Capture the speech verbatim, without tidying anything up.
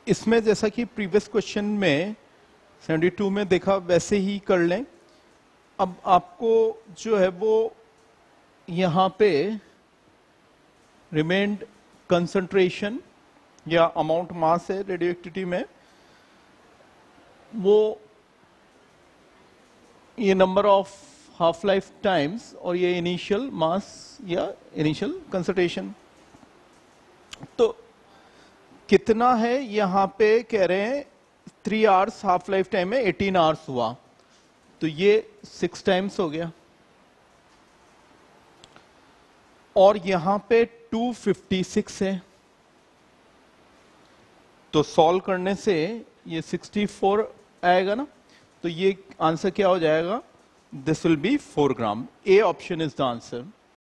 इसमें जैसा कि प्रीवियस क्वेश्चन में बहत्तर में देखा वैसे ही कर लें। अब आपको जो है वो यहां पे रिमेन्ड कंसंट्रेशन या अमाउंट मास है रेडियोएक्टिविटी में, वो ये number of half life times और ये इनिशियल मास या इनिशियल कंसंट्रेशन। तो कितना है यहां पे कह रहे हैं three hours half life time में एटीन आवर्स हुआ, तो ये सिक्स टाइम्स हो गया। और यहां पे टू फिफ्टी सिक्स है, तो सॉल्व करने से ये सिक्सटी फोर आएगा ना, तो ये आंसर क्या हो जाएगा? This will be four gram. A option is the answer.